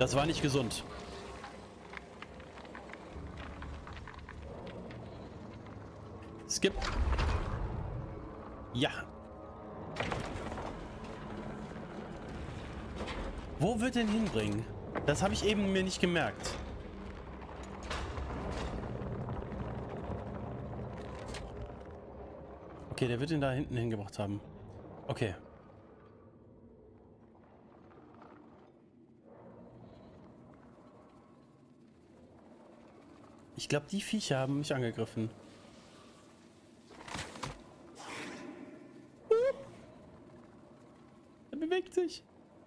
Das war nicht gesund. Skip. Ja. Wo wird denn hinbringen? Das habe ich eben mir nicht gemerkt. Okay, der wird ihn da hinten hingebracht haben. Okay. Ich glaube, die Viecher haben mich angegriffen. Er bewegt sich.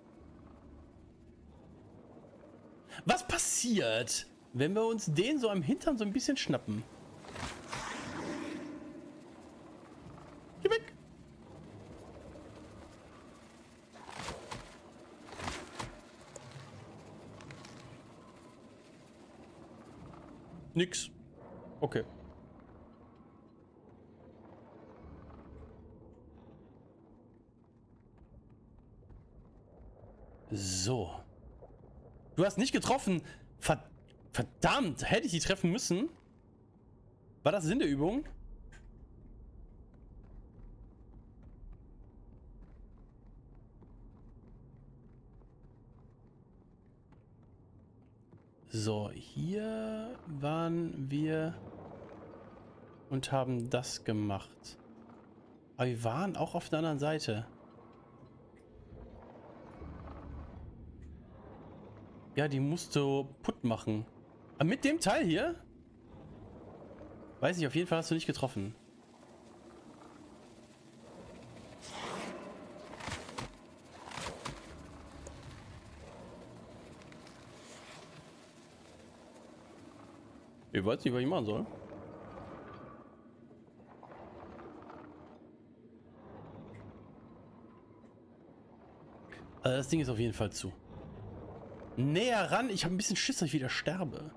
Was passiert, wenn wir uns den so am Hintern so ein bisschen schnappen? Geh weg! Nix. Okay. So. Du hast nicht getroffen. Verdammt, hätte ich die treffen müssen? War das Sinn der Übung? So, hier waren wir und haben das gemacht. Aber wir waren auch auf der anderen Seite. Ja, die musst du putt machen. Aber mit dem Teil hier? Weiß ich, auf jeden Fall hast du nicht getroffen. Ich weiß nicht, was ich machen soll. Also das Ding ist auf jeden Fall zu. Näher ran. Ich habe ein bisschen Schiss, dass ich wieder sterbe.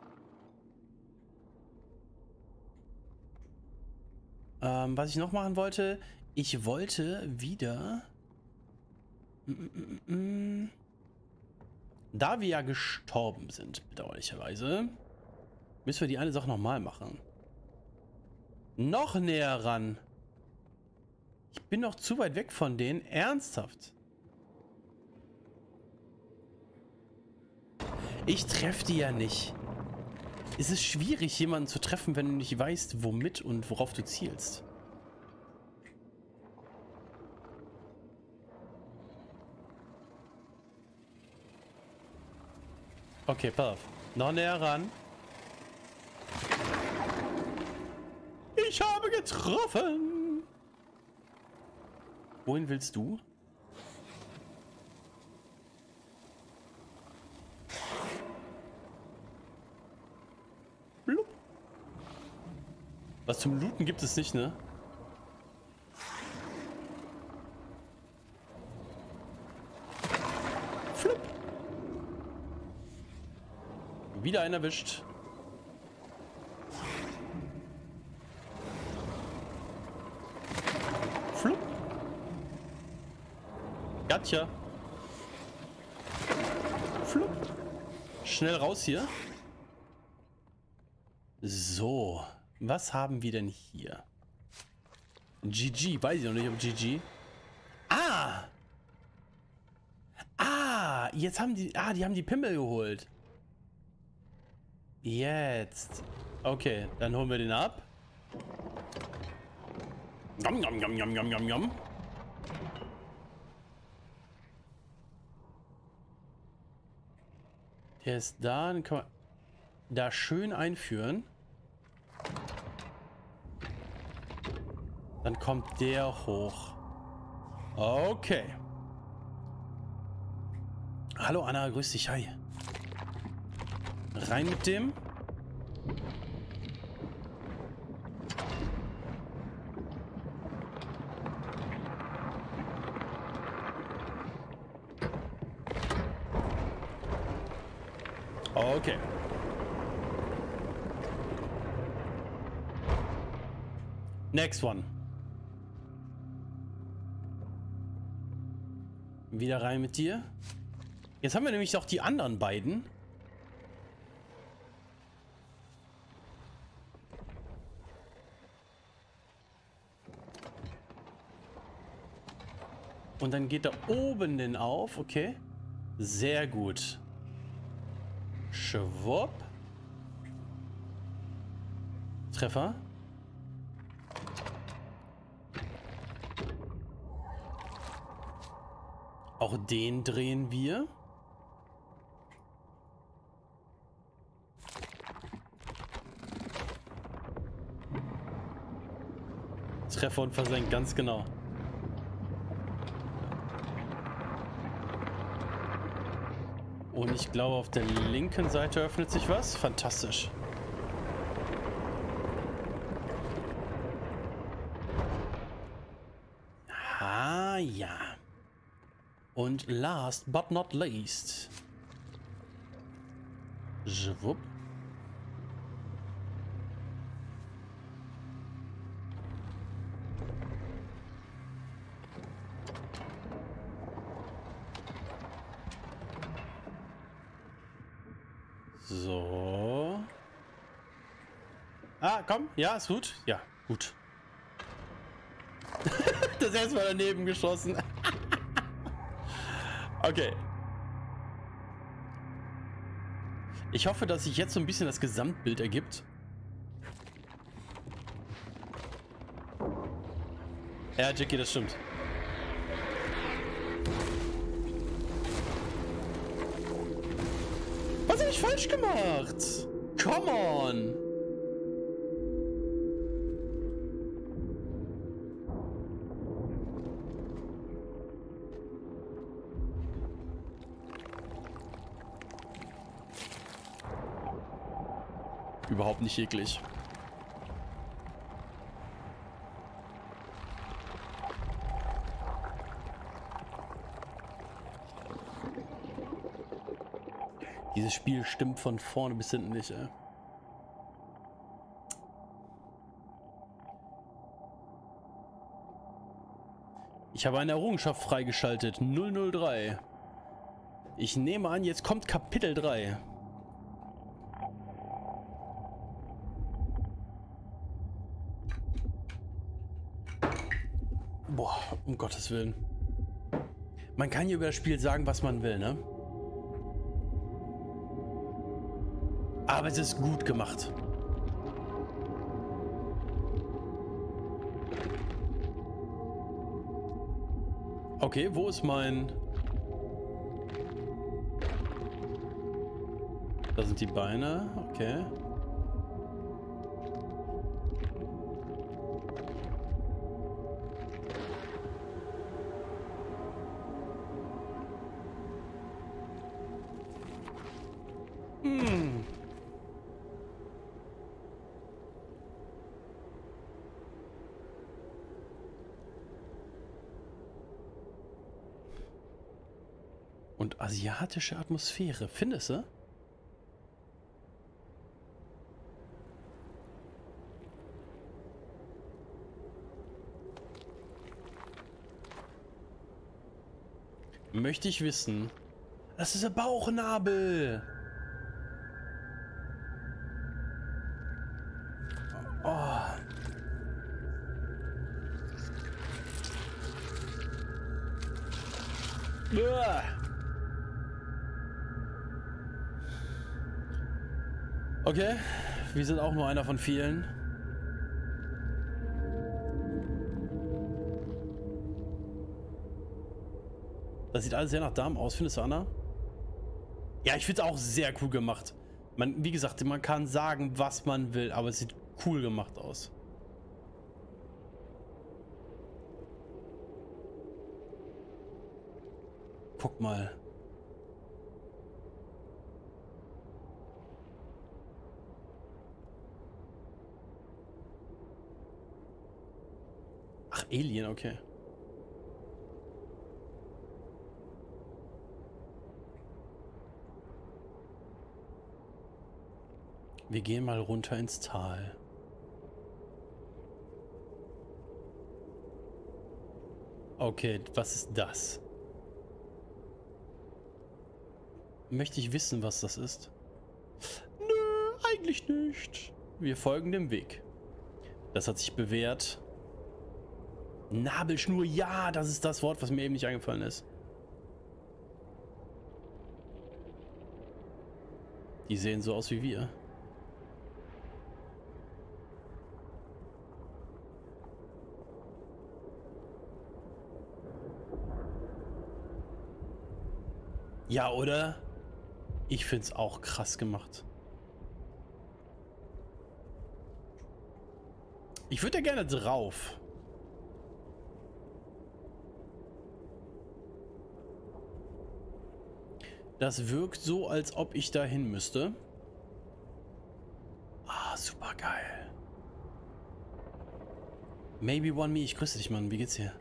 Was ich noch machen wollte, ich wollte wieder... Da wir ja gestorben sind, bedauerlicherweise, müssen wir die eine Sache nochmal machen. Noch näher ran. Ich bin noch zu weit weg von denen. Ernsthaft. Ich treffe die ja nicht. Es ist schwierig, jemanden zu treffen, wenn du nicht weißt, womit und worauf du zielst. Okay, pass auf. Noch näher ran. Ich habe getroffen. Wohin willst du? Blub. Was zum Looten gibt es nicht, ne? Flup. Wieder einen erwischt. Flup. Gotcha. Flup. Schnell raus hier. So. Was haben wir denn hier? GG. Weiß ich noch nicht, ob GG. Ah! Ah! Jetzt haben die... Ah, die haben die Pimmel geholt. Jetzt. Okay, dann holen wir den ab. Yum, yum, yum, yum, yum, yum, yum. Der ist da, dann kann man da schön einführen. Dann kommt der hoch. Okay. Hallo Anna, grüß dich, hi. Rein mit dem. Okay. Next one. Wieder rein mit dir. Jetzt haben wir nämlich noch die anderen beiden. Und dann geht da oben den auf. Okay. Sehr gut. Schwupp. Treffer. Auch den drehen wir. Treffer und versenkt, ganz genau. Und ich glaube, auf der linken Seite öffnet sich was. Fantastisch. Ah, ja. Und last but not least. Schwupp. So. Ah, komm. Ja, ist gut. Ja, gut. Das erste Mal daneben geschossen. Okay. Ich hoffe, dass sich jetzt so ein bisschen das Gesamtbild ergibt. Ja, Jackie, das stimmt. Was habe ich falsch gemacht? Come on! Überhaupt nicht eklig. Dieses Spiel stimmt von vorne bis hinten nicht, ey. Ich habe eine Errungenschaft freigeschaltet. 003. Ich nehme an, jetzt kommt Kapitel 3. Boah, um Gottes Willen. Man kann hier über das Spiel sagen, was man will, ne? Aber es ist gut gemacht. Okay, wo ist mein... Da sind die Beine, okay. Und asiatische Atmosphäre, findest du? Möchte ich wissen. Das ist ein Bauchnabel. Oh. Uah. Okay, wir sind auch nur einer von vielen. Das sieht alles sehr nach Darm aus, findest du, Anna? Ja, ich finde es auch sehr cool gemacht. Wie gesagt, man kann sagen, was man will, aber es sieht cool gemacht aus. Guck mal. Ach, Alien, okay. Wir gehen mal runter ins Tal. Okay, was ist das? Möchte ich wissen, was das ist? Nö, eigentlich nicht. Wir folgen dem Weg. Das hat sich bewährt. Nabelschnur, ja, das ist das Wort, was mir eben nicht eingefallen ist. Die sehen so aus wie wir. Ja, oder? Ich find's auch krass gemacht. Ich würde ja gerne drauf. Das wirkt so, als ob ich da hin müsste. Ah, super geil. Maybe One Me, ich grüße dich, Mann. Wie geht's dir?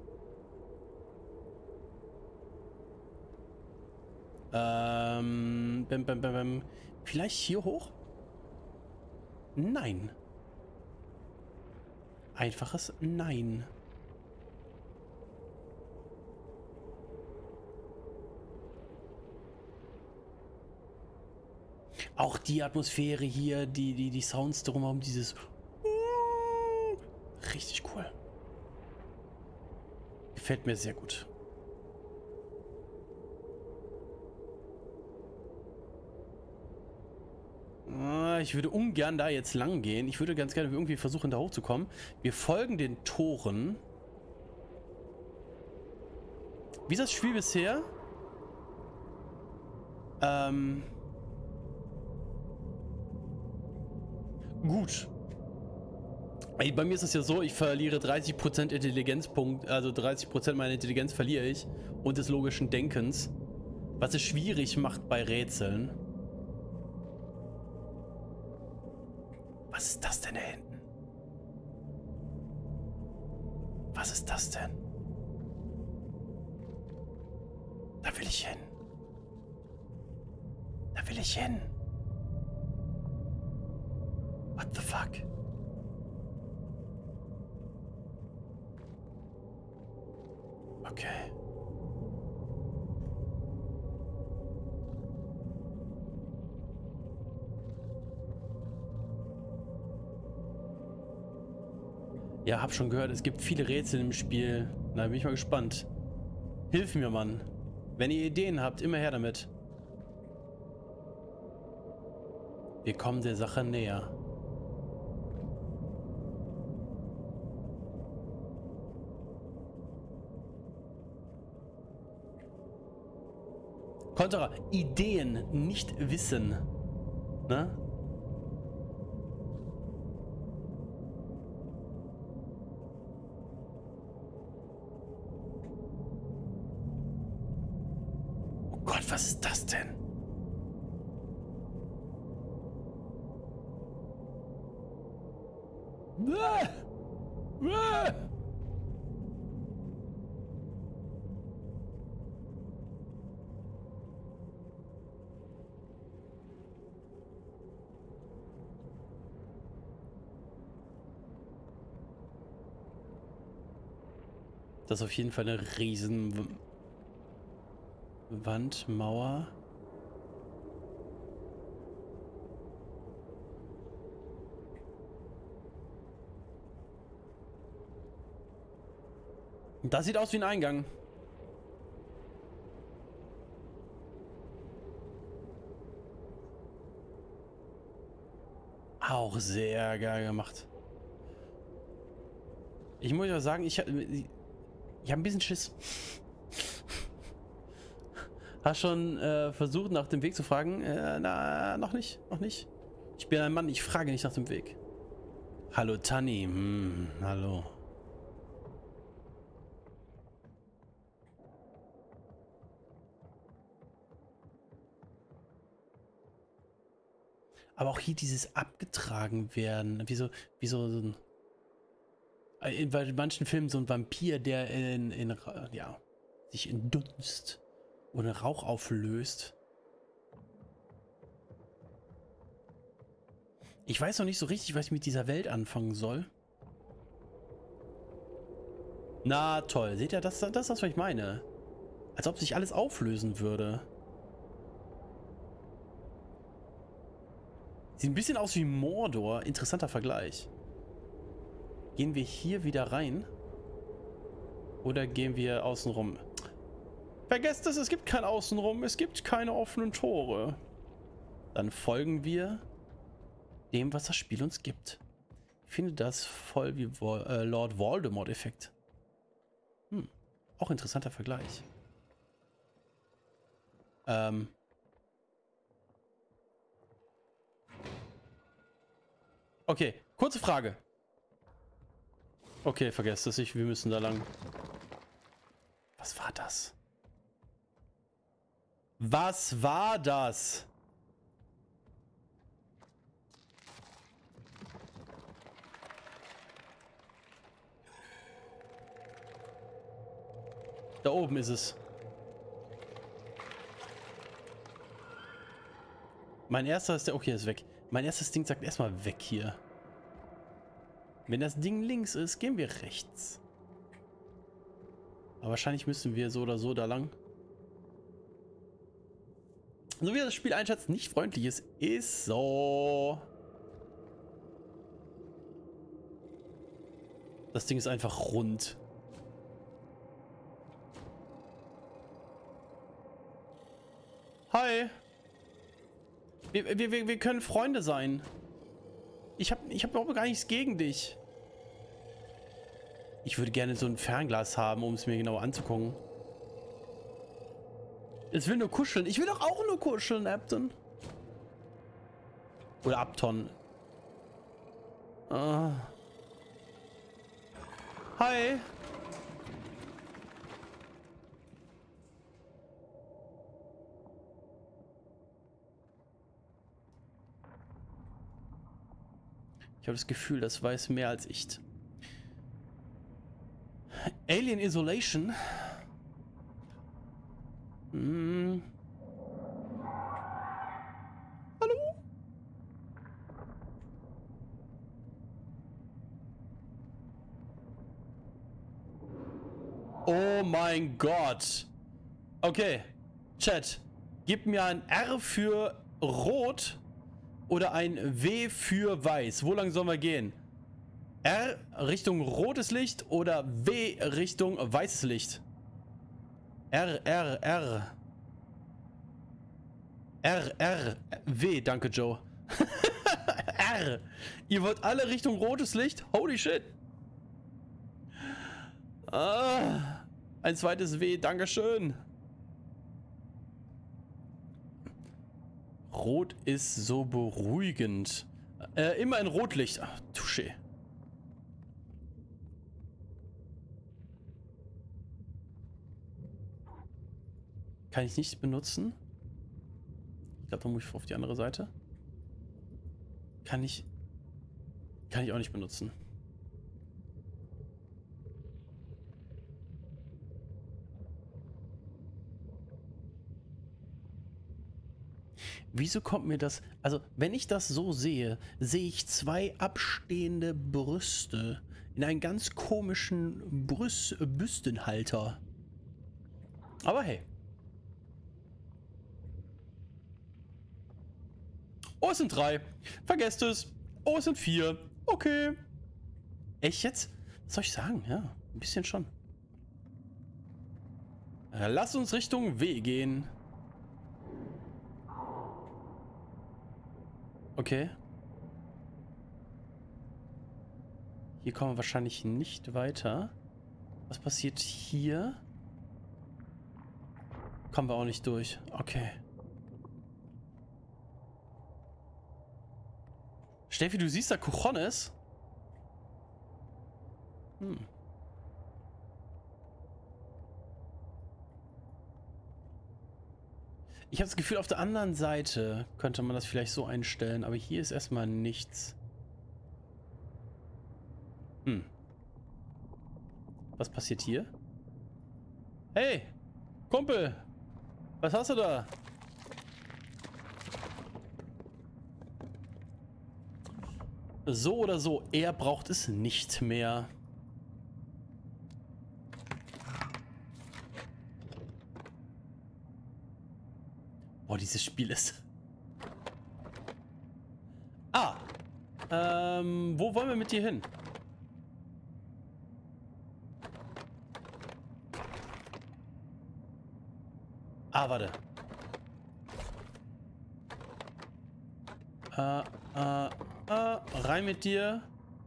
Vielleicht hier hoch? Nein. Einfaches Nein. Auch die Atmosphäre hier, die Sounds drumherum, dieses richtig cool. Gefällt mir sehr gut. Ich würde ungern da jetzt lang gehen. Ich würde ganz gerne irgendwie versuchen, da hochzukommen. Wir folgen den Toren. Wie ist das Spiel bisher? Gut. Bei mir ist es ja so, ich verliere 30% Intelligenzpunkt, also 30% meiner Intelligenz verliere ich und des logischen Denkens, was es schwierig macht bei Rätseln. Was ist das denn da hinten? Was ist das denn? Da will ich hin. Da will ich hin. What the fuck? Okay. Ja, hab schon gehört, es gibt viele Rätsel im Spiel. Na, bin ich mal gespannt. Hilf mir, Mann. Wenn ihr Ideen habt, immer her damit. Wir kommen der Sache näher. Kontra, Ideen, nicht Wissen. Ne? Oh Gott, was ist das denn? Ah! Ah! Das ist auf jeden Fall eine riesen Wand, Mauer. Das sieht aus wie ein Eingang. Auch sehr geil gemacht. Ich muss ja sagen, ich hab ein bisschen Schiss. Hast schon versucht, nach dem Weg zu fragen? Na, noch nicht. Noch nicht. Ich bin ein Mann, ich frage nicht nach dem Weg. Hallo Tanni. Hallo. Aber auch hier dieses abgetragen werden. Wie so ein, bei manchen Filmen so ein Vampir, der ja, sich in Dunst oder Rauch auflöst. Ich weiß noch nicht so richtig, was ich mit dieser Welt anfangen soll. Na toll, seht ihr, das ist das, was ich meine. Als ob sich alles auflösen würde. Sieht ein bisschen aus wie Mordor. Interessanter Vergleich. Gehen wir hier wieder rein? Oder gehen wir außenrum? Vergesst es, es gibt kein Außenrum. Es gibt keine offenen Tore. Dann folgen wir dem, was das Spiel uns gibt. Ich finde das voll wie Lord Voldemort-Effekt. Auch interessanter Vergleich. Okay, kurze Frage. Okay, vergesst es, wir müssen da lang. Was war das? Was war das? Da oben ist es. Mein erster ist der... Okay, ist weg. Mein erstes Ding sagt erstmal weg hier. Wenn das Ding links ist, gehen wir rechts. Aber wahrscheinlich müssen wir so oder so da lang. So wie das Spiel einschätzt, nicht freundlich ist so. Das Ding ist einfach rund. Hi. Wir können Freunde sein. Ich hab überhaupt gar nichts gegen dich. Ich würde gerne so ein Fernglas haben, um es mir genau anzugucken. Es will nur kuscheln. Ich will doch auch nur kuscheln, Abton. Oder Abton. Hi. Ich habe das Gefühl, das weiß mehr als ich. Alien Isolation. Hallo? Oh mein Gott. Okay. Chat. Gib mir ein R für rot oder ein W für weiß. Wo lang sollen wir gehen? R Richtung rotes Licht oder W Richtung weißes Licht? R. W, danke Joe. R. Ihr wollt alle Richtung rotes Licht? Holy shit. Ein zweites W, dankeschön. Rot ist so beruhigend. Immer in Rotlicht. Ach, touché. Kann ich nicht benutzen? Ich glaube, da muss ich auf die andere Seite. Kann ich auch nicht benutzen. Wieso kommt mir das... Also, wenn ich das so sehe, sehe ich zwei abstehende Brüste in einen ganz komischen Büstenhalter. Aber hey. Oh, es sind 3. Vergesst es. Oh, es sind 4. Okay. Echt jetzt? Was soll ich sagen? Ja, ein bisschen schon. Lass uns Richtung W gehen. Okay. Hier kommen wir wahrscheinlich nicht weiter. Was passiert hier? Kommen wir auch nicht durch. Okay. Steffi, du siehst da Cojones? Ich habe das Gefühl, auf der anderen Seite könnte man das vielleicht so einstellen, aber hier ist erstmal nichts. Was passiert hier? Hey, Kumpel, was hast du da? So oder so, er braucht es nicht mehr. Boah, dieses Spiel ist... Wo wollen wir mit dir hin? Ah, warte. Rein mit dir.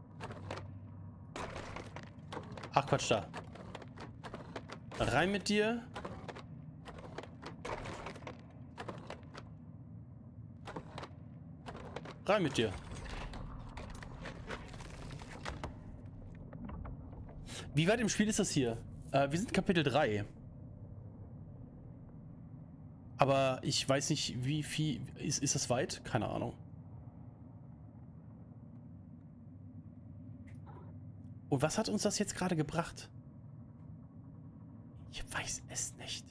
Ach, Quatsch, da. Rein mit dir. Rein mit dir. Wie weit im Spiel ist das hier? Wir sind Kapitel 3. Aber ich weiß nicht, wie viel... Ist das weit? Keine Ahnung. Und was hat uns das jetzt gerade gebracht? Ich weiß es nicht.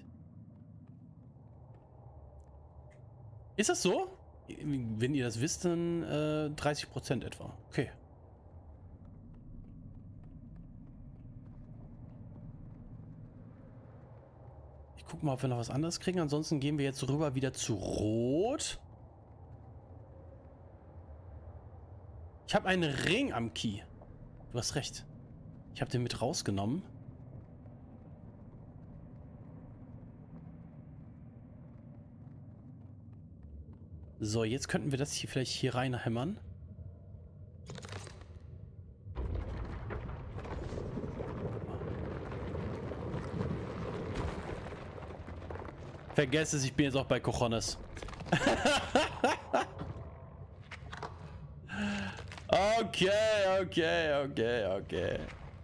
Ist das so? Wenn ihr das wisst, dann 30% etwa. Okay. Ich guck mal, ob wir noch was anderes kriegen. Ansonsten gehen wir jetzt rüber wieder zu Rot. Ich habe einen Ring am Key. Du hast recht. Ich habe den mit rausgenommen. So, jetzt könnten wir das hier vielleicht hier reinhämmern. Vergesst es, ich bin jetzt auch bei Cojones. Okay.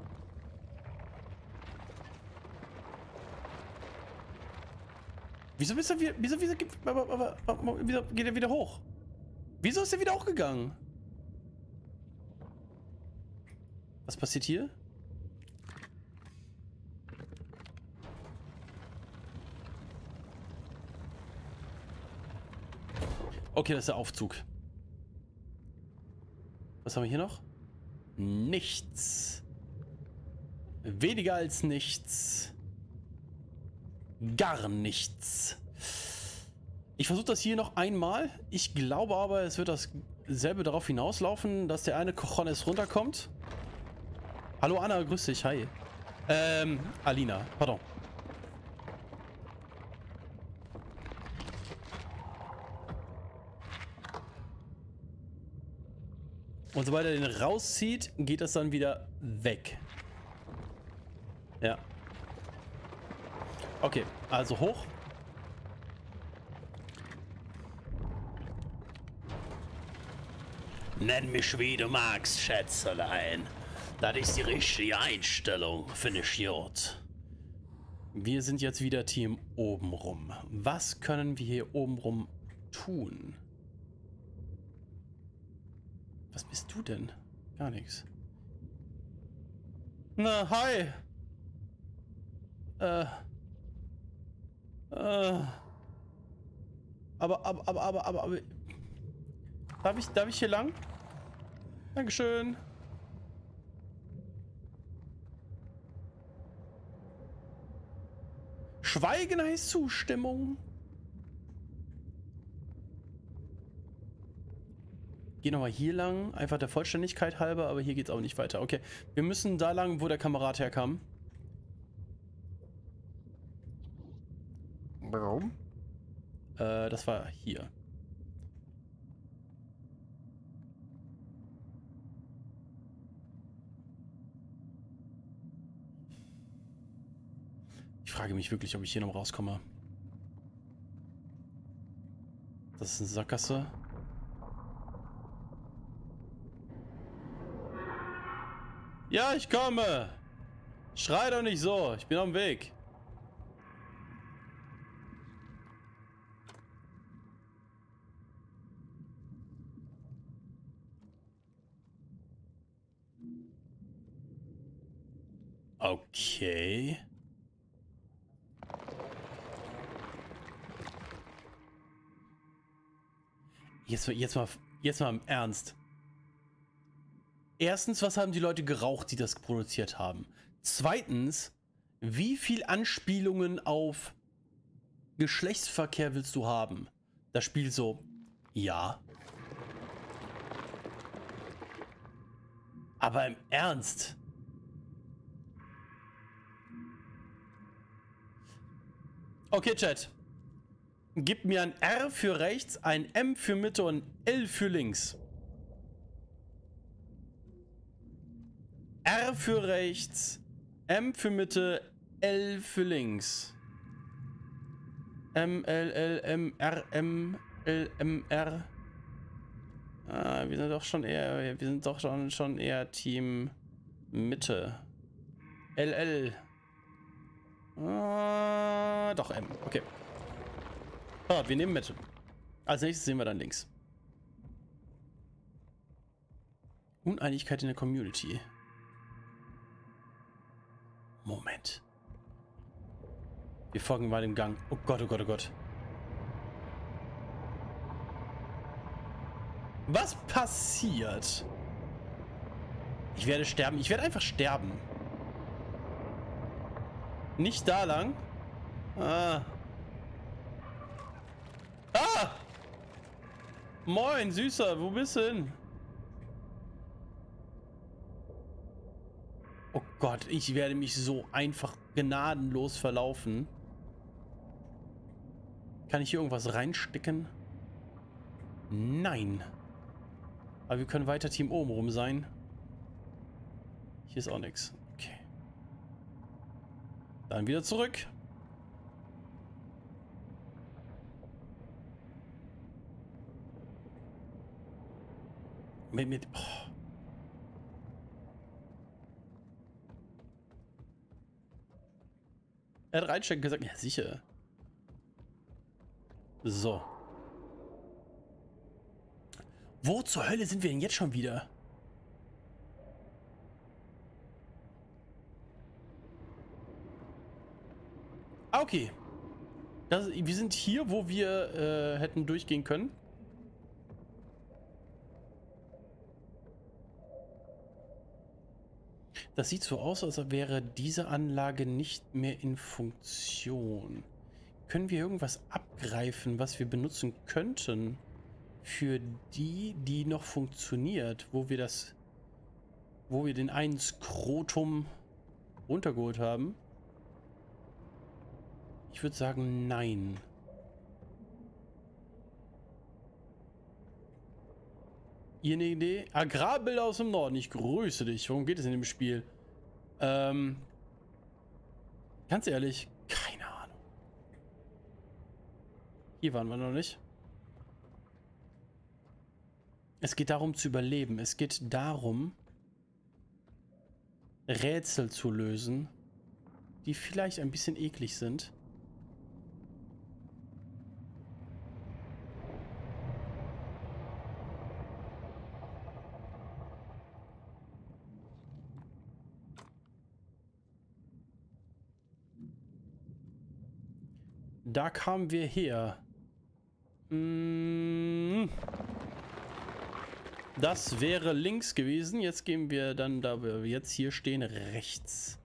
Wieso geht er wieder hoch? Wieso ist er wieder hochgegangen? Was passiert hier? Okay, das ist der Aufzug. Was haben wir hier noch? Nichts. Weniger als nichts. Gar nichts. Ich versuche das hier noch einmal. Ich glaube aber, es wird dasselbe darauf hinauslaufen, dass der eine Cojones runterkommt. Hallo Anna, grüß dich, hi. Alina, pardon. Und sobald er den rauszieht, geht das dann wieder weg. Ja. Okay, also hoch. Nenn mich wie du magst, Schätzelein. Das ist die richtige Einstellung, finde ich gut. Wir sind jetzt wieder Team obenrum. Was können wir hier obenrum tun? Was bist du denn? Gar nichts. Na, hi. Aber. Darf ich hier lang? Dankeschön. Schweigen heißt Zustimmung. Geh nochmal hier lang, einfach der Vollständigkeit halber, aber hier geht's auch nicht weiter. Okay, wir müssen da lang, wo der Kamerad herkam. Warum? Das war hier. Ich frage mich wirklich, ob ich hier noch rauskomme. Das ist eine Sackgasse. Ja, ich komme. Schrei doch nicht so. Ich bin auf dem Weg. Okay. Jetzt mal im Ernst. Erstens, was haben die Leute geraucht, die das produziert haben? Zweitens, wie viel Anspielungen auf Geschlechtsverkehr willst du haben? Das Spiel so, ja. Aber im Ernst? Okay, Chat. Gib mir ein R für rechts, ein M für Mitte und L für links. R für rechts, M für Mitte, L für links. M, L, L, M, R, M, L, M, R. Ah, wir sind doch schon eher Team Mitte. L, L. Doch M, okay. Ah, wir nehmen Mitte. Als nächstes sehen wir dann links. Uneinigkeit in der Community. Moment. Wir folgen mal dem Gang. Oh Gott, oh Gott, oh Gott. Was passiert? Ich werde sterben. Ich werde einfach sterben. Nicht da lang. Ah. Ah! Moin, Süßer. Wo bist du hin? Oh Gott, ich werde mich so einfach gnadenlos verlaufen. Kann ich hier irgendwas reinstecken? Nein. Aber wir können weiter Team oben rum sein. Hier ist auch nichts. Okay. Dann wieder zurück. Oh. Er hat reinstecken gesagt. Ja, sicher. So. Wo zur Hölle sind wir denn jetzt schon wieder? Okay. Wir sind hier, wo wir hätten durchgehen können. Das sieht so aus, als wäre diese Anlage nicht mehr in Funktion. Können wir irgendwas abgreifen, was wir benutzen könnten für die noch funktioniert, wo wir den einen Skrotum runtergeholt haben? Ich würde sagen, nein. Ihr eine Idee? Agrarbilder aus dem Norden. Ich grüße dich. Worum geht es in dem Spiel? Ganz ehrlich, keine Ahnung. Hier waren wir noch nicht. Es geht darum zu überleben. Es geht darum, Rätsel zu lösen, die vielleicht ein bisschen eklig sind. Da kamen wir her. Das wäre links gewesen. Jetzt gehen wir dann, da wir jetzt hier stehen, rechts.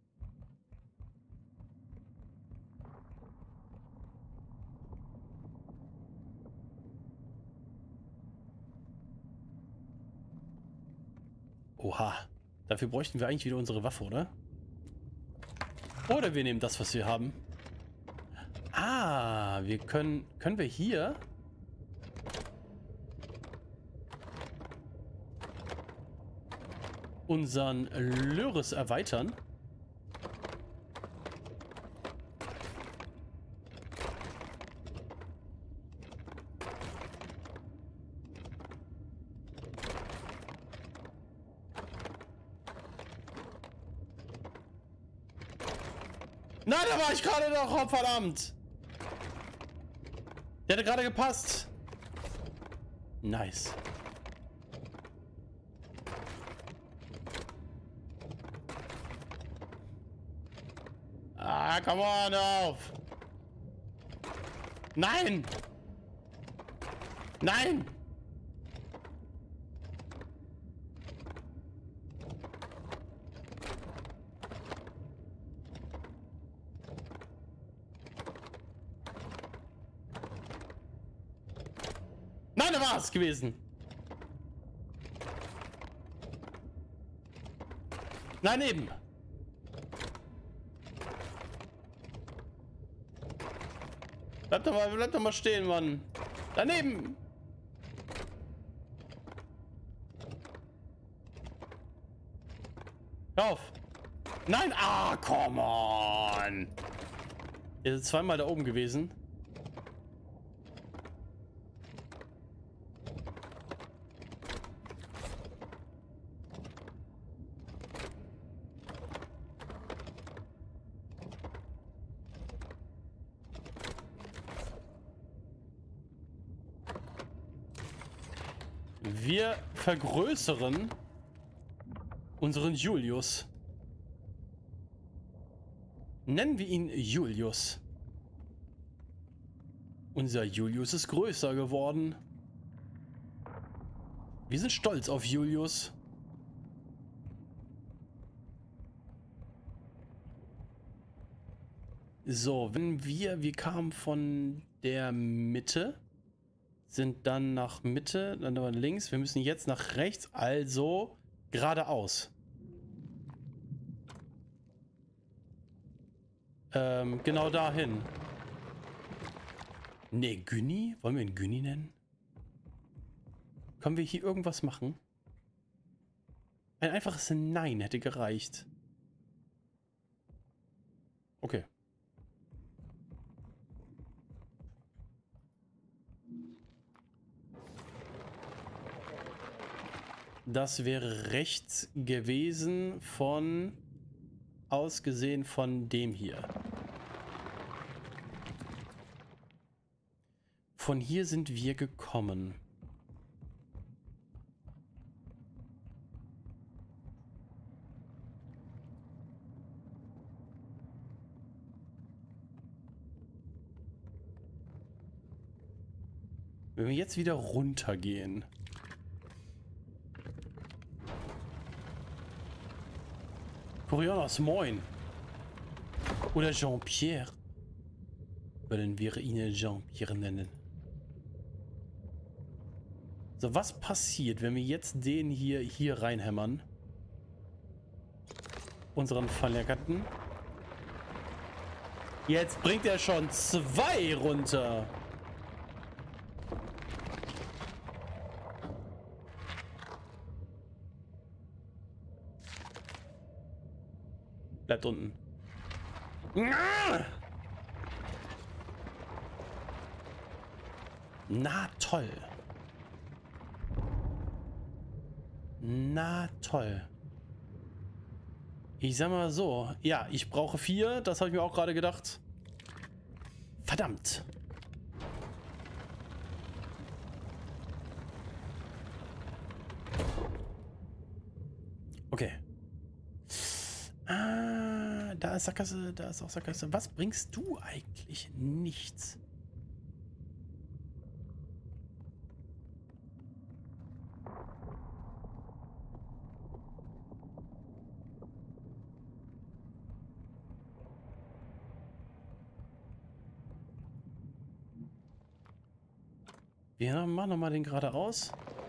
Oha. Dafür bräuchten wir eigentlich wieder unsere Waffe, oder? Oder wir nehmen das, was wir haben. Ah, wir können wir hier unseren Lyris erweitern? Nein, da war ich gerade noch, oh, verdammt! Der hätte gerade gepasst. Nice. Ah, come on, auf! Nein! Nein! Nein, da war es gewesen. Daneben! Bleib doch mal stehen, Mann. Daneben! Hör auf! Nein! Ah, come on! Ihr seid zweimal da oben gewesen. Wir vergrößern unseren Julius. Nennen wir ihn Julius. Unser Julius ist größer geworden. Wir sind stolz auf Julius. So, wenn wir kamen von der Mitte, sind dann nach Mitte, dann aber links. Wir müssen jetzt nach rechts, also geradeaus. Genau dahin. Ne, Günni? Wollen wir ihn Günni nennen? Können wir hier irgendwas machen? Ein einfaches Nein hätte gereicht. Okay. Das wäre rechts gewesen von... Ausgesehen von dem hier. Von hier sind wir gekommen. Wenn wir jetzt wieder runtergehen. Coriolis, moin. Oder Jean-Pierre. Wollen wir ihn Jean-Pierre nennen. So, was passiert, wenn wir jetzt den hier reinhämmern? Unseren Verleckerten. Jetzt bringt er schon 2 runter. Bleibt unten. Na toll. Na toll. Ich sag mal so. Ja, ich brauche 4. Das habe ich mir auch gerade gedacht. Verdammt. Okay. Ah, da ist Sackgasse, da ist auch Sackgasse. Was bringst du eigentlich? Nichts. Wir machen nochmal den geradeaus.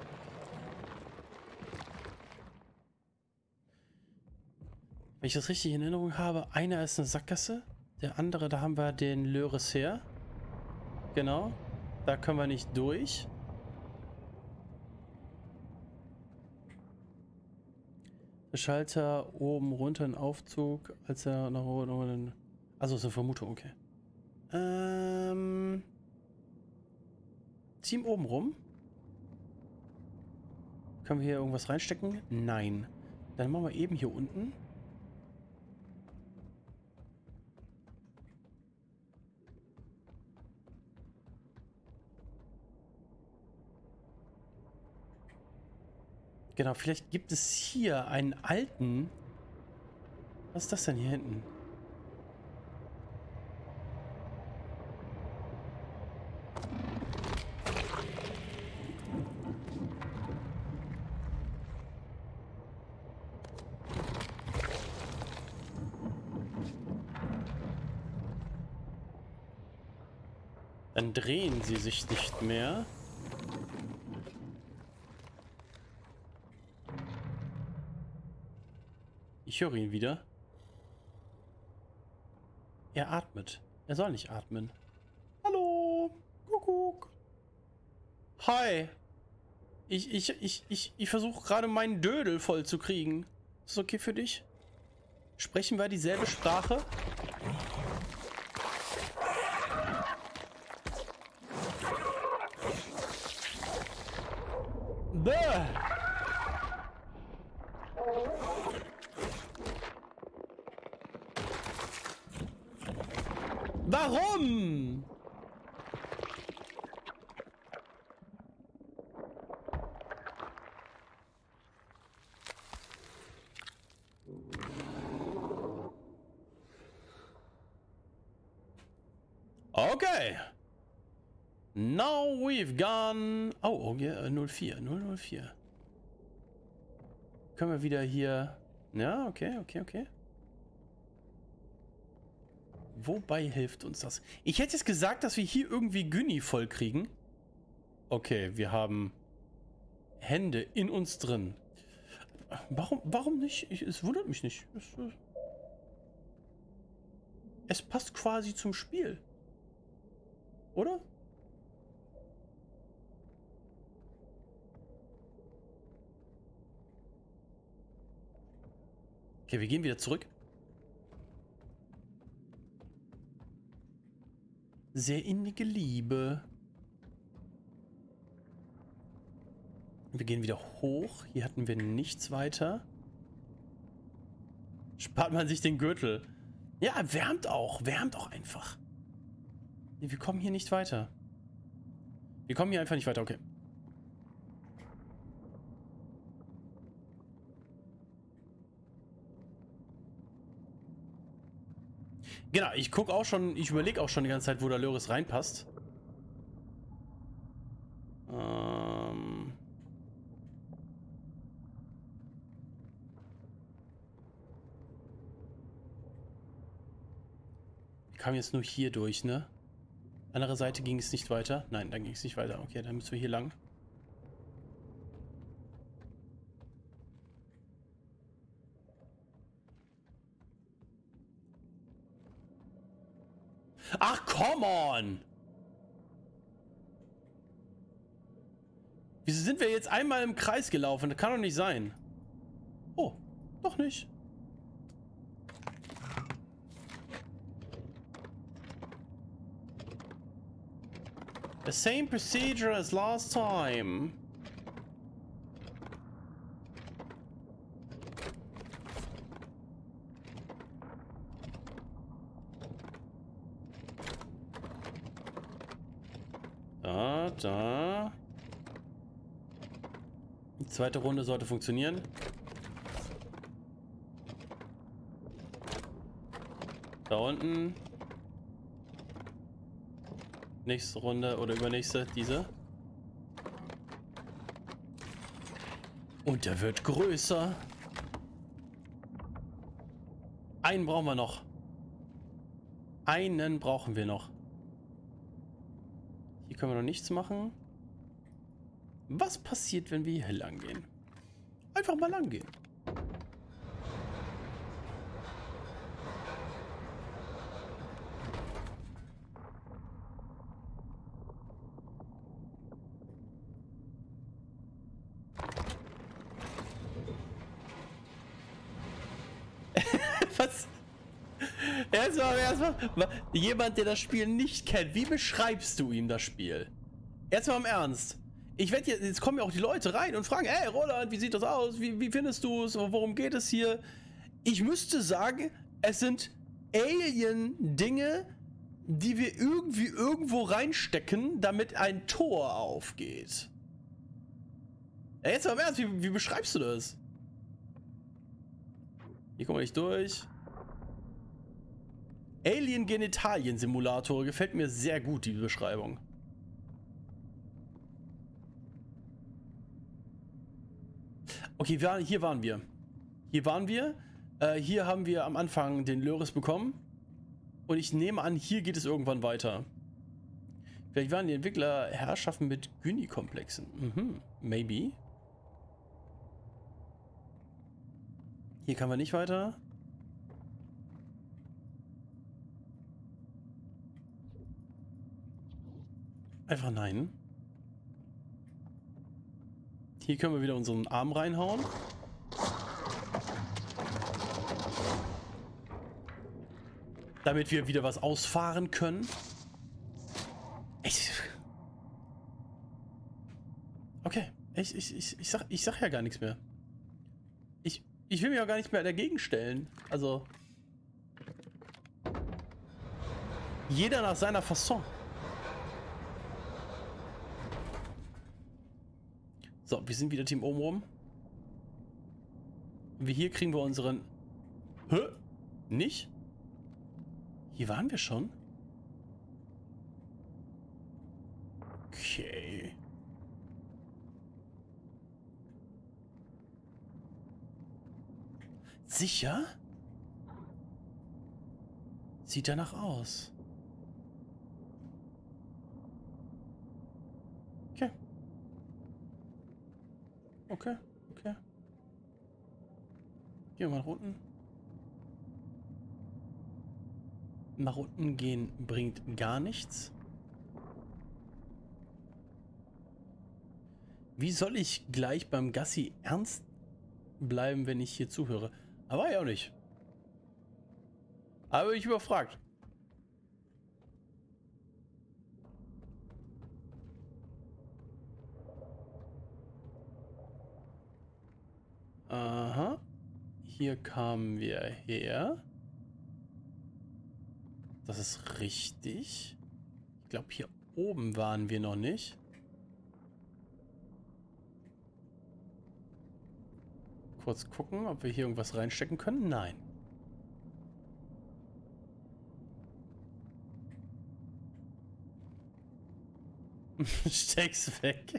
Wenn ich das richtig in Erinnerung habe, einer ist eine Sackgasse, der andere, da haben wir den Löres her. Genau, da können wir nicht durch. Der Schalter oben runter in Aufzug, als er nach oben... Also ist eine Vermutung, okay. Ziehen oben rum. Können wir hier irgendwas reinstecken? Nein. Dann machen wir eben hier unten. Genau, vielleicht gibt es hier einen alten... Was ist das denn hier hinten? Dann drehen sie sich nicht mehr. Ich höre ihn wieder. Er atmet. Er soll nicht atmen. Hallo. Kuckuck. Hi. Ich versuche gerade meinen Dödel voll zu kriegen. Ist das okay für dich? Sprechen wir dieselbe Sprache? Bäh. Warum? Okay. Now we've gone... Oh, yeah, 04, 004. Können wir wieder hier... Ja, okay. Wobei hilft uns das? Ich hätte jetzt gesagt, dass wir hier irgendwie Günni voll kriegen. Okay, wir haben Hände in uns drin. Warum nicht? Es wundert mich nicht. Es passt quasi zum Spiel. Oder? Okay, wir gehen wieder zurück. Sehr innige Liebe. Wir gehen wieder hoch. Hier hatten wir nichts weiter. Spart man sich den Gürtel. Ja, wärmt auch. Wärmt auch einfach. Wir kommen hier nicht weiter. Wir kommen hier einfach nicht weiter. Okay. Genau, ich gucke auch schon, ich überlege auch schon die ganze Zeit, wo der Löris reinpasst. Wir kamen jetzt nur hier durch, ne? Andere Seite ging es nicht weiter. Nein, dann ging es nicht weiter. Okay, dann müssen wir hier lang. Ach, come on! Wieso sind wir jetzt einmal im Kreis gelaufen? Das kann doch nicht sein. Oh, doch nicht. The same procedure as last time. Da. Die zweite Runde sollte funktionieren. Da unten. Nächste Runde oder übernächste, diese. Und der wird größer. Einen brauchen wir noch. Einen brauchen wir noch. Hier können wir noch nichts machen. Was passiert, wenn wir hier lang gehen? Einfach mal lang gehen. Was? Erstmal, jemand, der das Spiel nicht kennt, wie beschreibst du ihm das Spiel? Erstmal im Ernst. Ich werde jetzt kommen ja auch die Leute rein und fragen, hey Roland, wie sieht das aus? Wie findest du es? Worum geht es hier? Ich müsste sagen, es sind Alien-Dinge, die wir irgendwie irgendwo reinstecken, damit ein Tor aufgeht. Ja, jetzt mal im Ernst, wie beschreibst du das? Hier kommen wir nicht durch. Alien-Genitalien-Simulator. Gefällt mir sehr gut, die Beschreibung. Okay, hier waren wir. Hier haben wir am Anfang den Löris bekommen. Und ich nehme an, hier geht es irgendwann weiter. Vielleicht waren die Entwickler Herrschaften mit Günni-Komplexen. Maybe. Hier kann man nicht weiter. Einfach nein. Hier können wir wieder unseren Arm reinhauen. Damit wir wieder was ausfahren können. Okay. Ich sag ja gar nichts mehr. Ich will mich auch gar nicht mehr dagegen stellen. Also. Jeder nach seiner Fasson. So, wir sind wieder Team oben rum. Wie hier kriegen wir unseren... Hä? Nicht? Hier waren wir schon? Okay. Sicher? Sieht danach aus. Okay. Okay. Gehen wir mal nach unten. Nach unten gehen bringt gar nichts. Wie soll ich gleich beim Gassi ernst bleiben, wenn ich hier zuhöre? Aber ja auch nicht. Aber ich überfragt. Aha. Hier kamen wir her. Das ist richtig. Ich glaube, hier oben waren wir noch nicht. Kurz gucken, ob wir hier irgendwas reinstecken können. Nein. Steck's weg.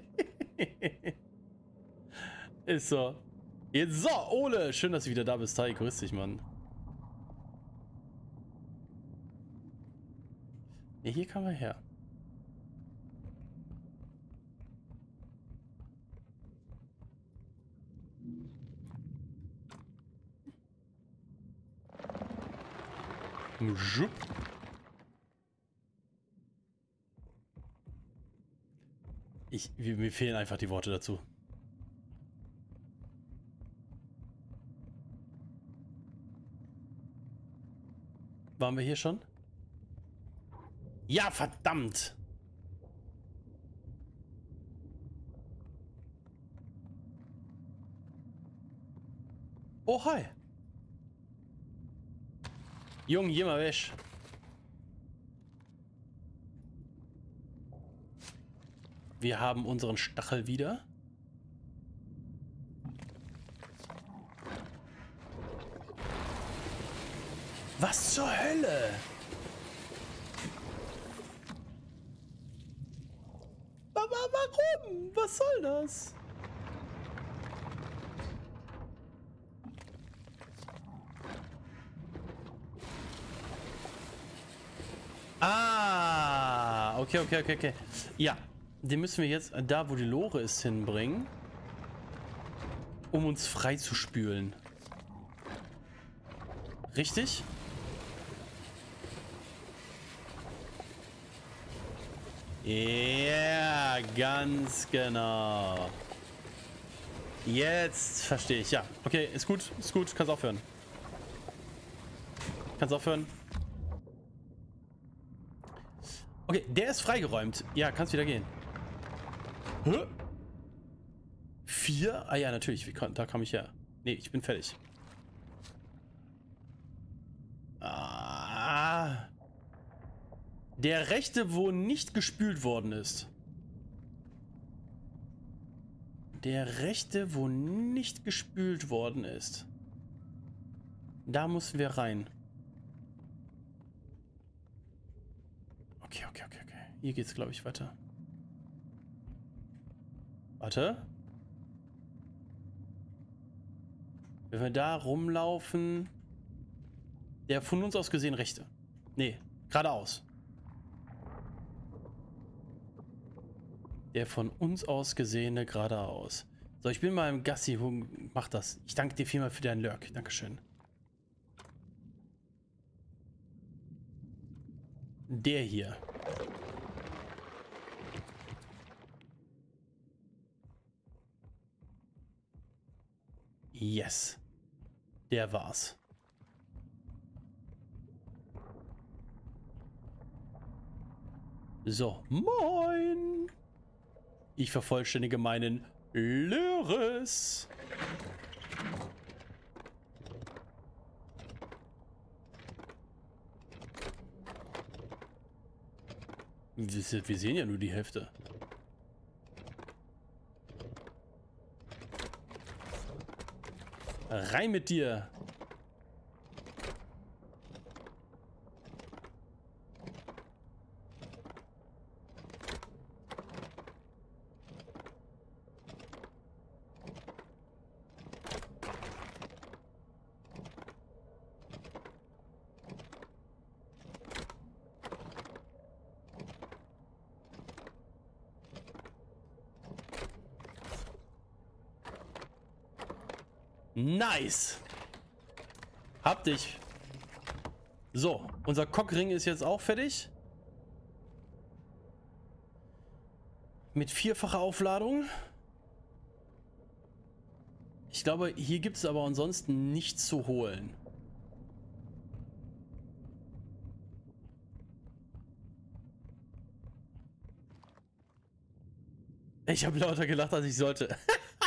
Ist so. Jetzt so, Ole. Schön, dass du wieder da bist. Hi, grüß dich, Mann. Ja, hier kamen wir her. Mir fehlen einfach die Worte dazu. Waren wir hier schon? Ja, verdammt! Oh, hi! Junge, geh mal weg. Wir haben unseren Stachel wieder. Was zur Hölle? Warum? Was soll das? Ah, okay. Ja, den müssen wir jetzt da, wo die Lore ist, hinbringen, um uns frei zu spülen. Richtig? Ja, ganz genau. Jetzt verstehe ich. Ja, okay, ist gut, kannst aufhören. Okay, der ist freigeräumt. Ja, kannst wieder gehen. Hä? 4? Ah ja, natürlich. Da kam ich her. Nee, ich bin fertig. Ah. Der rechte, wo nicht gespült worden ist. Der rechte, wo nicht gespült worden ist. Da müssen wir rein. Okay. Hier geht's, glaube ich, weiter. Warte. Wenn wir da rumlaufen... Der von uns aus gesehen rechte. Nee, geradeaus. Der von uns aus gesehene geradeaus. So, ich bin mal im Gassi. Mach das. Ich danke dir vielmal für deinen Lurk. Dankeschön. Der hier. Yes. Der war's. So, moin. Ich vervollständige meinen Lyris. Wir sehen ja nur die Hälfte. Rein mit dir. Nice. Hab dich. So, unser Cockring ist jetzt auch fertig. Mit 4-facher Aufladung. Ich glaube, hier gibt es aber ansonsten nichts zu holen. Ich habe lauter gelacht, als ich sollte.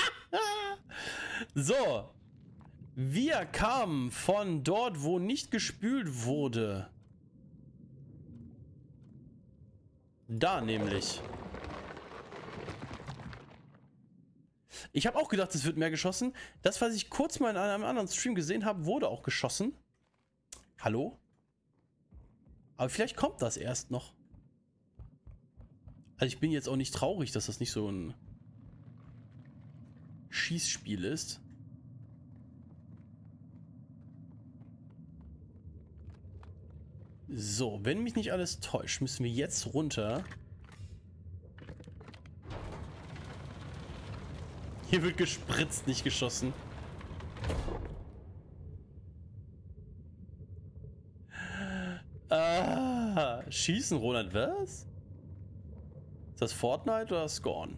So. Wir kamen von dort, wo nicht gespült wurde. Da nämlich. Ich habe auch gedacht, es wird mehr geschossen. Das, was ich kurz mal in einem anderen Stream gesehen habe, wurde auch geschossen. Hallo? Aber vielleicht kommt das erst noch. Also ich bin jetzt auch nicht traurig, dass das nicht so ein Schießspiel ist. So, wenn mich nicht alles täuscht, müssen wir jetzt runter. Hier wird gespritzt, nicht geschossen. Ah, schießen, Roland, was? Ist das Fortnite oder Scorn?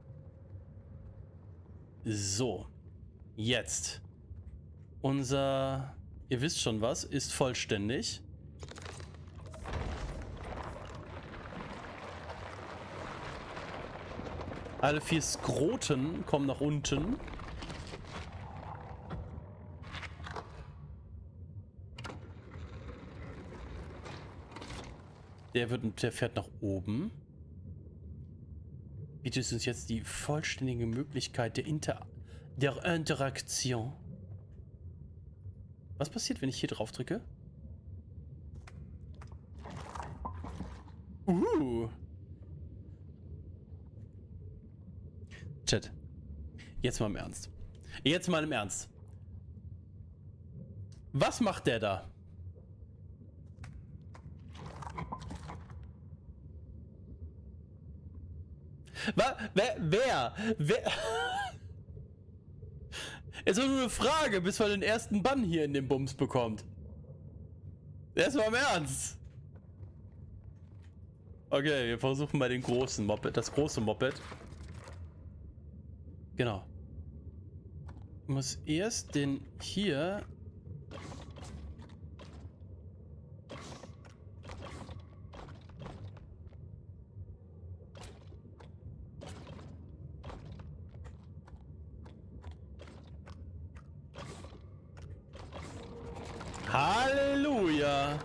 So, jetzt. Unser, ihr wisst schon was, ist vollständig. Alle 4 Skroten kommen nach unten. Der fährt nach oben. Bietet uns jetzt die vollständige Möglichkeit der Interaktion. Was passiert, wenn ich hier drauf drücke? Chat. Jetzt mal im Ernst. Jetzt mal im Ernst. Was macht der da? Wer? Es ist nur eine Frage, bis man den ersten Bann hier in den Bums bekommt. Erstmal im Ernst. Okay, wir versuchen mal den großen Moped, das große Moped. Genau. Ich muss erst den hier. Halleluja.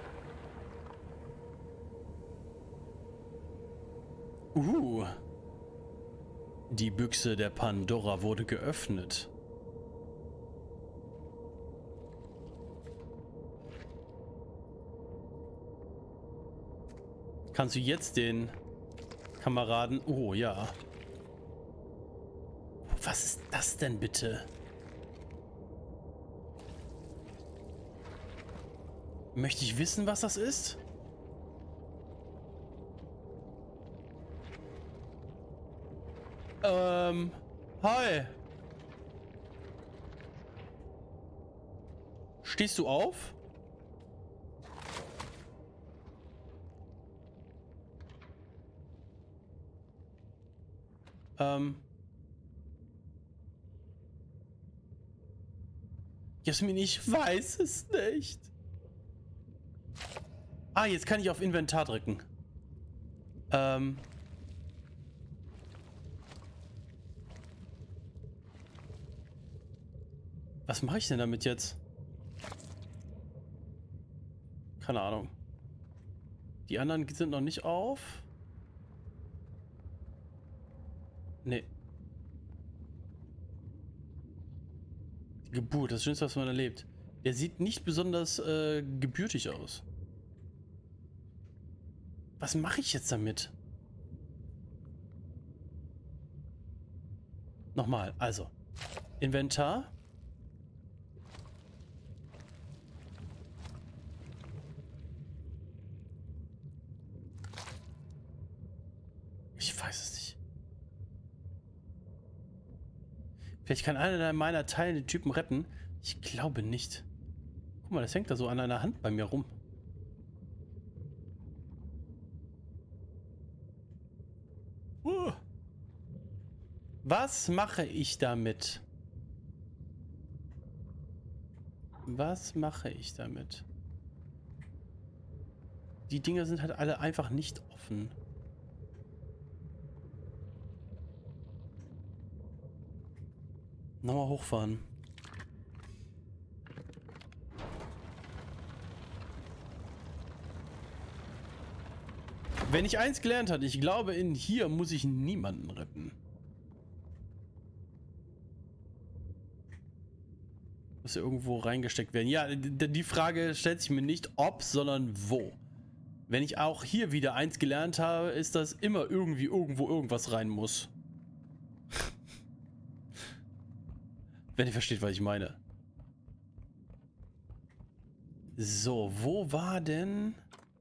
Die Büchse der Pandora wurde geöffnet. Kannst du jetzt den Kameraden... Oh, ja. Was ist das denn bitte? Möchte ich wissen, was das ist? Hi. Stehst du auf? Jasmin, ich weiß es nicht. Ah, jetzt kann ich auf Inventar drücken. Was mache ich denn damit jetzt? Keine Ahnung. Die anderen sind noch nicht auf. Nee. Die Geburt, das Schönste, was man erlebt. Der sieht nicht besonders gebürtig aus. Was mache ich jetzt damit? Nochmal, also. Inventar. Ich weiß es nicht. Vielleicht kann einer meiner Teile den Typen retten. Ich glaube nicht. Guck mal, das hängt da so an einer Hand bei mir rum. Was mache ich damit? Was mache ich damit? Die Dinger sind halt alle einfach nicht offen. Nochmal hochfahren. Wenn ich eins gelernt habe, ich glaube, in hier muss ich niemanden retten. Muss ja irgendwo reingesteckt werden. Ja, die Frage stellt sich mir nicht ob, sondern wo. Wenn ich auch hier wieder eins gelernt habe, ist, dass immer irgendwie irgendwo irgendwas rein muss. Wenn ihr versteht, was ich meine. So, wo war denn...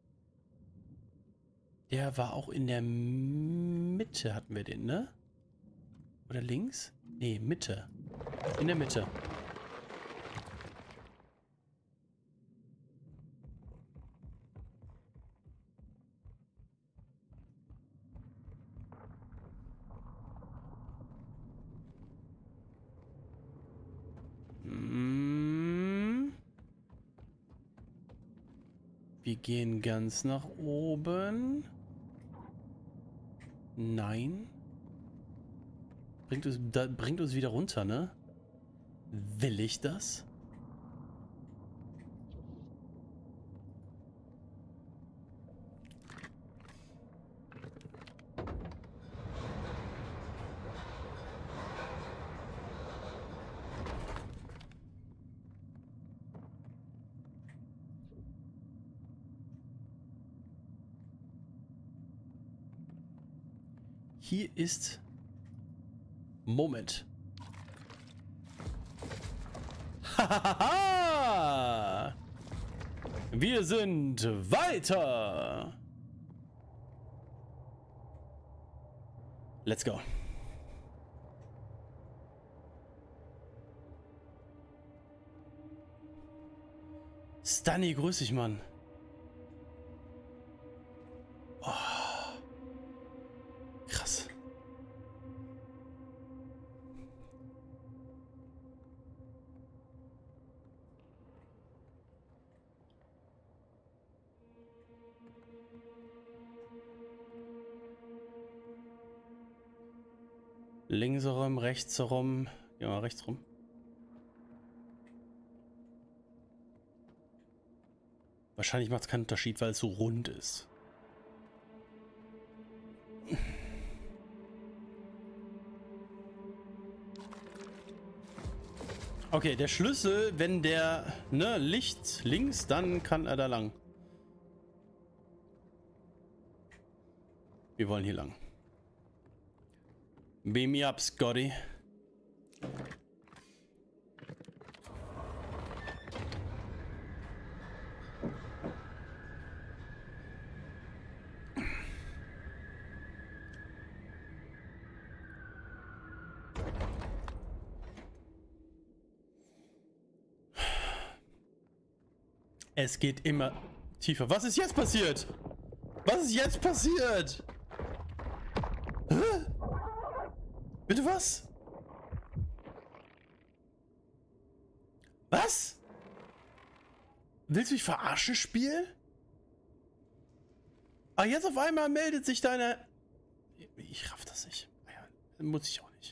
Der war auch in der Mitte, hatten wir den, ne? Oder links? Nee, Mitte. In der Mitte. Wir gehen ganz nach oben. Nein. Bringt uns wieder runter, ne? Will ich das? Hier ist... Moment. Hahaha! Wir sind weiter! Let's go. Stunny, grüß dich, Mann. Oh. Krass. Links herum, rechts herum. Gehen wir rechts rum. Wahrscheinlich macht es keinen Unterschied, weil es so rund ist. Okay, der Schlüssel, wenn der, ne, Licht links, dann kann er da lang. Wir wollen hier lang. Beam me up, Scotty. Es geht immer tiefer. Was ist jetzt passiert? Was ist jetzt passiert? Hä? Bitte was? Was? Willst du mich verarschen, Spiel? Ah, jetzt auf einmal meldet sich deine... Ich raff das nicht. Ja, muss ich auch nicht.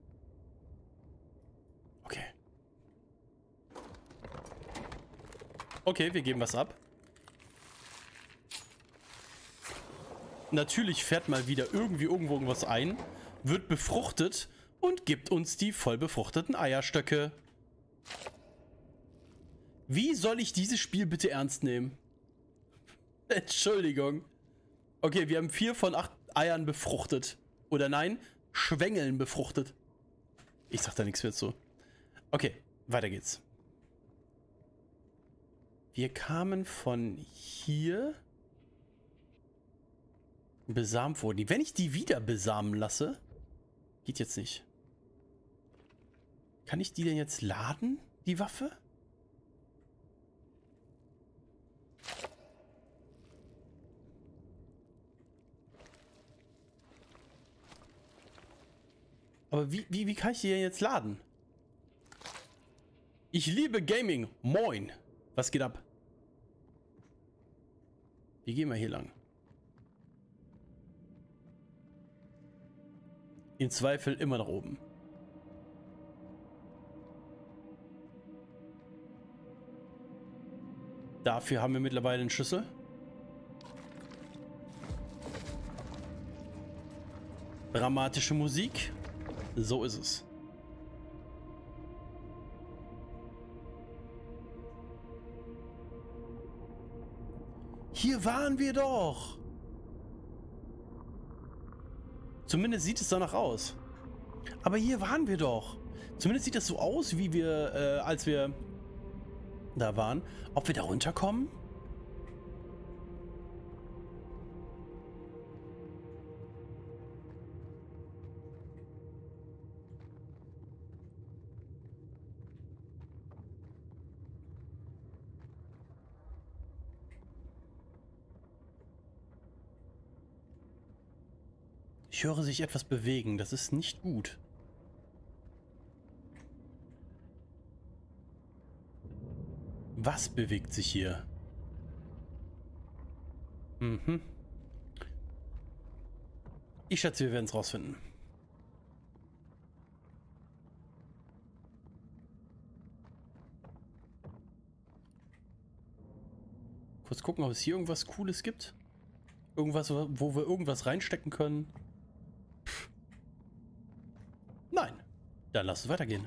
Okay. Okay, wir geben was ab. Natürlich fährt mal wieder irgendwie irgendwo irgendwas ein, wird befruchtet und gibt uns die voll befruchteten Eierstöcke. Wie soll ich dieses Spiel bitte ernst nehmen? Entschuldigung. Okay, wir haben 4 von 8 Eiern befruchtet. Oder nein, Schwängeln befruchtet. Ich sag da nichts mehr zu. Okay, weiter geht's. Wir kamen von hier. Besamt wurden die. Wenn ich die wieder besamen lasse, geht jetzt nicht. Kann ich die denn jetzt laden, die Waffe? Aber wie kann ich die denn jetzt laden? Ich liebe Gaming. Moin. Was geht ab? Wie gehen wir hier lang? Im Zweifel immer nach oben. Dafür haben wir mittlerweile einen Schlüssel. Dramatische Musik. So ist es. Hier waren wir doch. Zumindest sieht es danach aus. Aber hier waren wir doch. Zumindest sieht das so aus, wie wir, als wir da waren. Ob wir da runterkommen? Ich höre sich etwas bewegen. Das ist nicht gut. Was bewegt sich hier? Mhm. Ich schätze, wir werden es rausfinden. Kurz gucken, ob es hier irgendwas Cooles gibt. Irgendwas, wo wir irgendwas reinstecken können. Nein. Dann lass es weitergehen.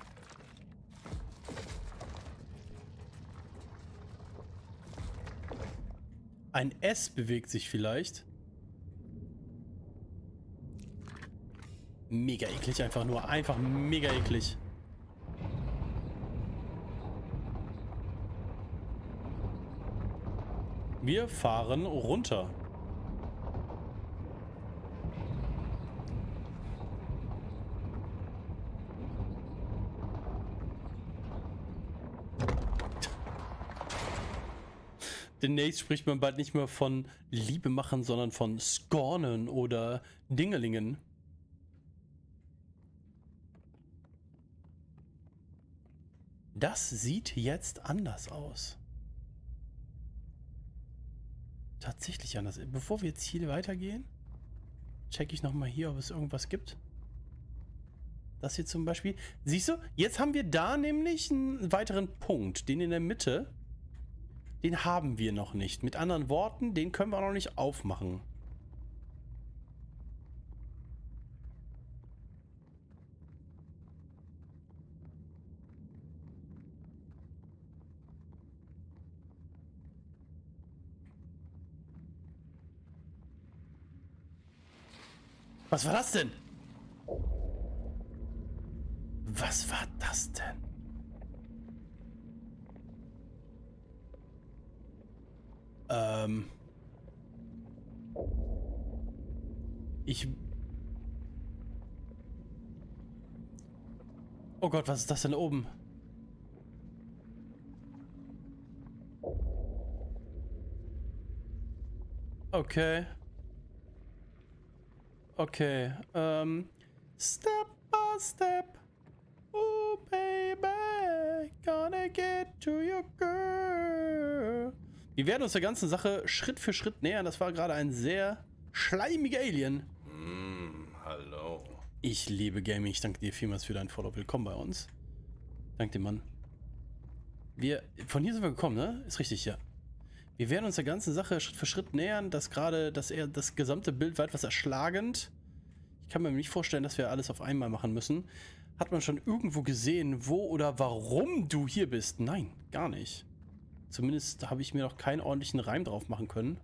Ein S bewegt sich vielleicht. Mega eklig einfach nur. Einfach mega eklig. Wir fahren runter. Demnächst spricht man bald nicht mehr von Liebe machen, sondern von Scornen oder Dingelingen. Das sieht jetzt anders aus. Tatsächlich anders. Bevor wir jetzt hier weitergehen, checke ich nochmal hier, ob es irgendwas gibt. Das hier zum Beispiel. Siehst du, jetzt haben wir da nämlich einen weiteren Punkt. Den in der Mitte. Den haben wir noch nicht. Mit anderen Worten, den können wir auch noch nicht aufmachen. Was war das denn? Was war das denn? Oh Gott, was ist das denn oben? Okay. Okay. Step by step. Oh, baby. Gonna get to your girl. Wir werden uns der ganzen Sache Schritt für Schritt nähern. Das war gerade ein sehr schleimiger Alien. Hallo. Ich liebe Gaming. Ich danke dir vielmals für dein Follow. Willkommen bei uns. Danke dir, Mann. Von hier sind wir gekommen, ne? Ist richtig, ja. Wir werden uns der ganzen Sache Schritt für Schritt nähern. Das gesamte Bild war etwas erschlagend. Ich kann mir nicht vorstellen, dass wir alles auf einmal machen müssen. Hat man schon irgendwo gesehen, wo oder warum du hier bist? Nein, gar nicht. Zumindest habe ich mir noch keinen ordentlichen Reim drauf machen können.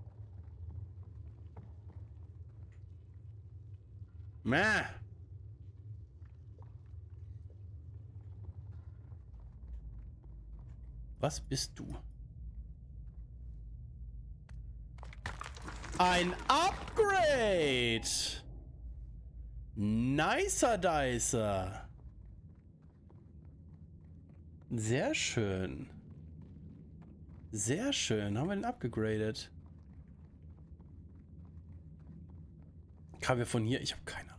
Mäh. Was bist du? Ein Upgrade! Nicer Dicer! Sehr schön. Sehr schön. Haben wir den abgegradet? Kamen wir von hier? Ich habe keine Ahnung.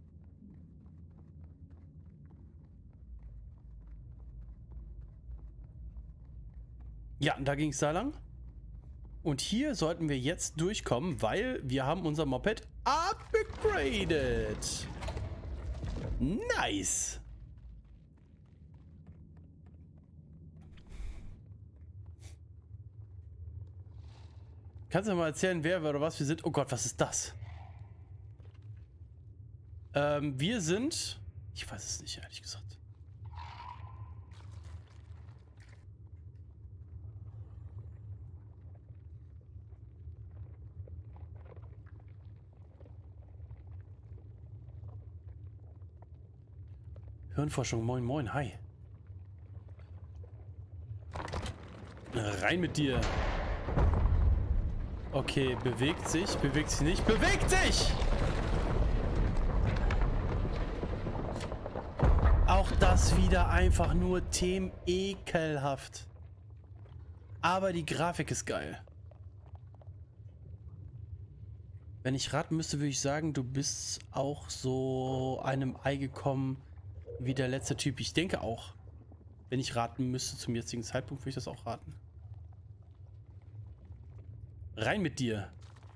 Ja, da ging es da lang. Und hier sollten wir jetzt durchkommen, weil wir haben unser Moped upgraded. Nice. Kannst du mal erzählen, wer oder was wir sind? Oh Gott, was ist das? Wir sind... Ich weiß es nicht, ehrlich gesagt. Hirnforschung, moin moin, hi. Rein mit dir. Okay, bewegt sich nicht, bewegt sich! Auch das wieder einfach nur ekelhaft. Aber die Grafik ist geil. Wenn ich raten müsste, würde ich sagen, du bist auch so einem Ei gekommen wie der letzte Typ. Ich denke auch. Wenn ich raten müsste zum jetzigen Zeitpunkt, würde ich das auch raten. Rein mit dir.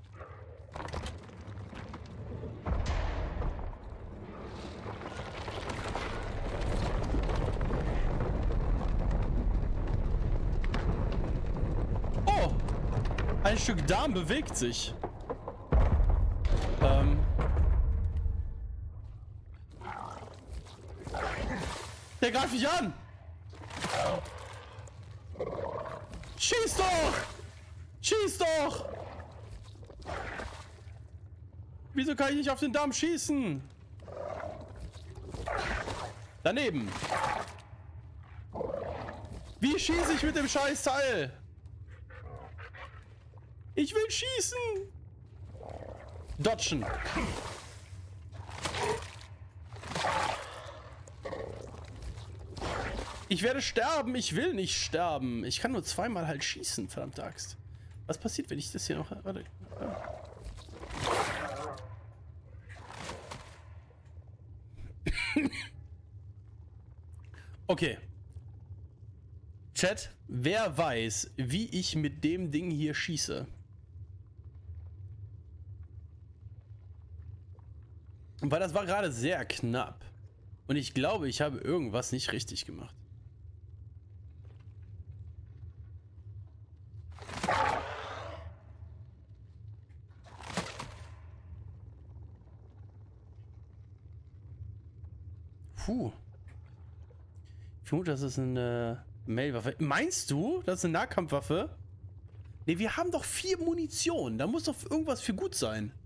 Oh! Ein Stück Darm bewegt sich. Der greift mich an! Schieß doch! Schieß doch! Wieso kann ich nicht auf den Darm schießen? Daneben! Wie schieße ich mit dem Scheißteil? Ich will schießen! Dodgen! Ich werde sterben, ich will nicht sterben. Ich kann nur zweimal halt schießen, verdammte Axt. Was passiert, wenn ich das hier noch... Warte. Okay. Chat, wer weiß, wie ich mit dem Ding hier schieße? Weil das war gerade sehr knapp. Und ich glaube, ich habe irgendwas nicht richtig gemacht. Puh. Ich vermute, das ist eine Mailwaffe. Meinst du, das ist eine Nahkampfwaffe? Ne, wir haben doch 4 Munition. Da muss doch irgendwas für gut sein.